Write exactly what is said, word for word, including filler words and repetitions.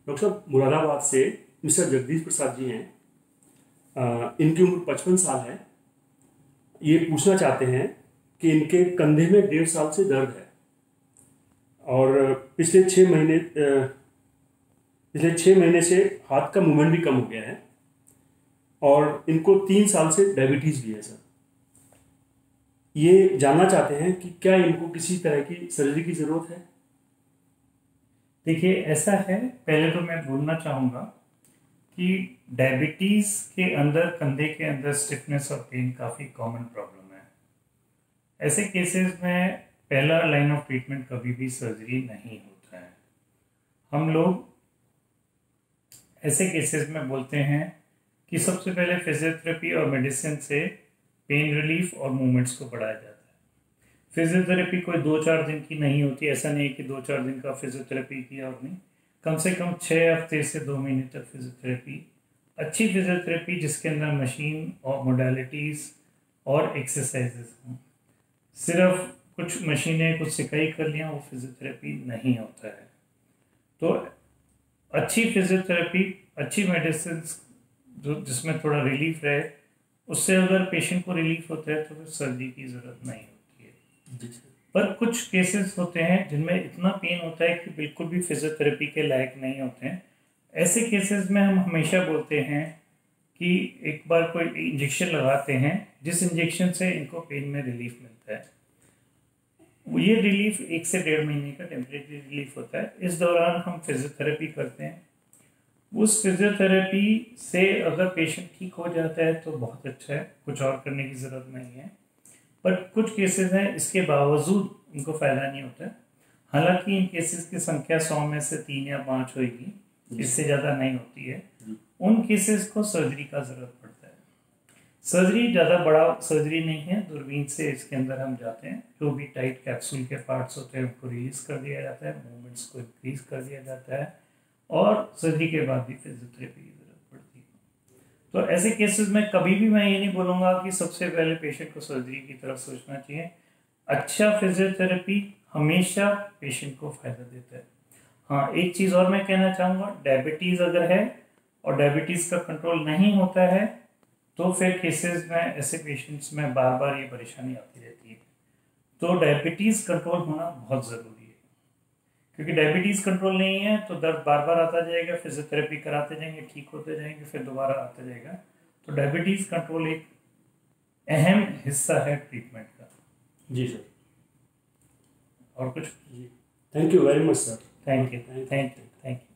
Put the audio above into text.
Doctor साहब मुरादाबाद से mister Jagdish Prasad ji हैं। आ, इनकी उम्र पचपन साल है। ये पूछना चाहते हैं कि इनके कंधे में डेढ़ साल से दर्द है और पिछले छः महीने पिछले छः महीने से हाथ का मूवमेंट भी कम हो गया है और इनको तीन साल से डायबिटीज़ भी है सर। ये जानना चाहते हैं कि क्या इनको किसी तरह की सर्जरी की ज़रूरत है। देखिए, ऐसा है, पहले तो मैं बोलना चाहूँगा कि डायबिटीज़ के अंदर कंधे के अंदर स्टिफनेस और पेन काफ़ी कॉमन प्रॉब्लम है। ऐसे केसेस में पहला लाइन ऑफ ट्रीटमेंट कभी भी सर्जरी नहीं होता है। हम लोग ऐसे केसेस में बोलते हैं कि सबसे पहले फिजियोथेरेपी और मेडिसिन से पेन रिलीफ और मूवमेंट्स को बढ़ाया जाता है। फिजियोथेरेपी कोई दो चार दिन की नहीं होती, ऐसा नहीं है कि दो चार दिन का फिजियोथेरेपी किया और नहीं, कम से कम छः हफ्ते से दो महीने तक फिजियोथेरेपी, अच्छी फिजियोथेरेपी जिसके अंदर मशीन और मोडालिटीज़ और एक्सरसाइजेस हों। सिर्फ कुछ मशीनें कुछ सिकाई कर लिया वो फिजियोथेरेपी नहीं होता है। तो अच्छी फिजियोथेरेपी, अच्छी मेडिसिन जो जिसमें थोड़ा रिलीफ रहे, उससे अगर पेशेंट को रिलीफ होता है तो फिर सर्जरी की ज़रूरत नहीं होती है। पर कुछ केसेस होते हैं जिनमें इतना पेन होता है कि बिल्कुल भी फिजियोथेरेपी के लायक नहीं होते हैं। ऐसे केसेस में हम हमेशा बोलते हैं कि एक बार कोई इंजेक्शन लगाते हैं जिस इंजेक्शन से इनको पेन में रिलीफ मिलता है। ये रिलीफ एक से डेढ़ महीने का टेम्परेरी रिलीफ होता है। इस दौरान हम फिजियोथेरेपी करते हैं। उस फिजियोथेरेपी से अगर पेशेंट ठीक हो जाता है तो बहुत अच्छा है, कुछ और करने की ज़रूरत नहीं है। पर कुछ केसेस हैं इसके बावजूद इनको फ़ायदा नहीं होता है। हालांकि इन केसेस की संख्या सौ में से तीन या पाँच होगी, इससे ज़्यादा नहीं होती है। उन केसेस को सर्जरी का ज़रूरत पड़ता है। सर्जरी ज़्यादा बड़ा सर्जरी नहीं है, दूरबीन से इसके अंदर हम जाते हैं, जो भी टाइट कैप्सूल के पार्ट्स होते हैं उनको रिलीज़ कर दिया जाता है, मूवमेंट्स को इंक्रीज कर दिया जाता है और सर्जरी के बाद भी फिजियोथेरेपी की ज़रूरत पड़ती है। तो ऐसे केसेस में कभी भी मैं ये नहीं बोलूँगा कि सबसे पहले पेशेंट को सर्जरी की तरफ सोचना चाहिए। अच्छा फिजियोथेरेपी हमेशा पेशेंट को फ़ायदा देता है। हाँ, एक चीज़ और मैं कहना चाहूँगा, डायबिटीज़ अगर है और डायबिटीज़ का कंट्रोल नहीं होता है तो फिर केसेस में ऐसे पेशेंट्स में बार बार ये परेशानी आती रहती है। तो डायबिटीज़ कंट्रोल होना बहुत ज़रूरी है, क्योंकि डायबिटीज़ कंट्रोल नहीं है तो दर्द बार बार आता जाएगा, फिजियोथेरेपी कराते जाएंगे, ठीक होते जाएंगे, फिर दोबारा आता जाएगा। तो डायबिटीज़ कंट्रोल एक अहम हिस्सा है ट्रीटमेंट का। जी सर। और कुछ? जी, thank you very much sir. Thank you thank you thank you